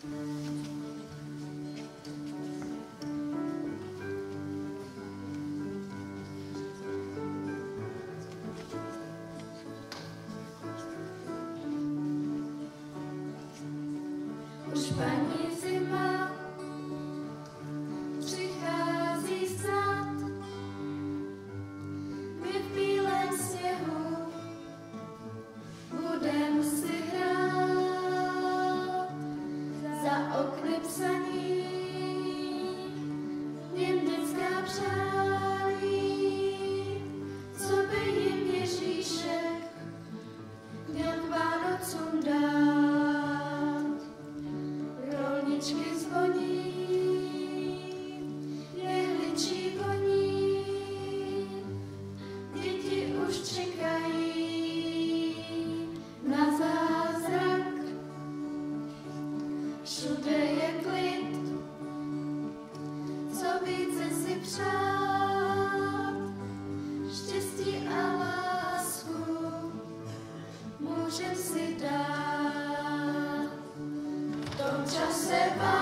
Už paní zima přichází snad, my v bílém sněhu budem si hrát. Za okny psaní, jen dětská přání, co by jim Ježíšek měl k Vánocům dát. Rolničky zvoní, jehličí voní, děti už čekají na zázrak. Všude je klid, co více si přát, štěstí a lásku můžem si dát. V tom čase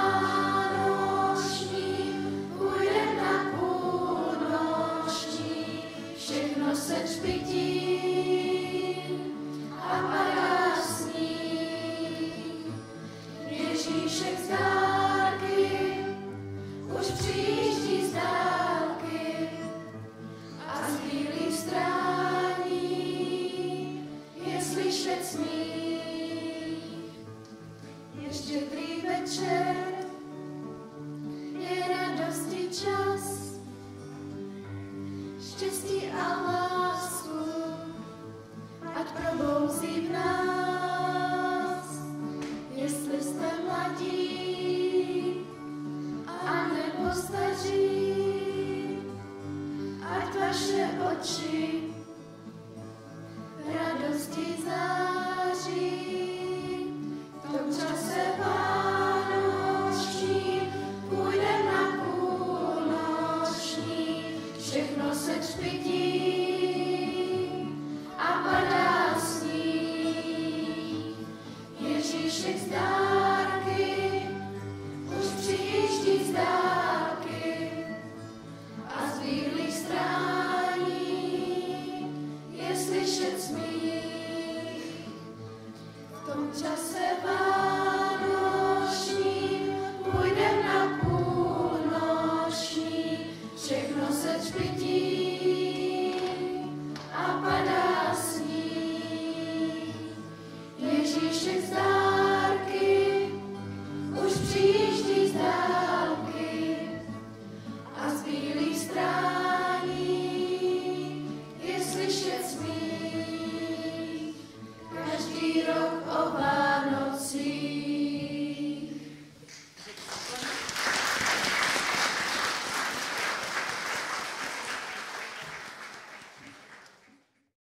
vánoční půjdem na půlnoční, všechno se třpytí a padá sníh. Ježíšek z dálky už přijíždí z dálky a z bílých strání je slyšet smích. Je štědrý večer, je radosti čas, štěstí a lásku ať probouzí v nás. Jestli jste mladí a nebo staří, ať vaše oči radosti září. V tom čase vánoční půjdem na půlnoční, všechno se třpytí a padá sníh. Ježíšek z dálky už přijíždí z dálky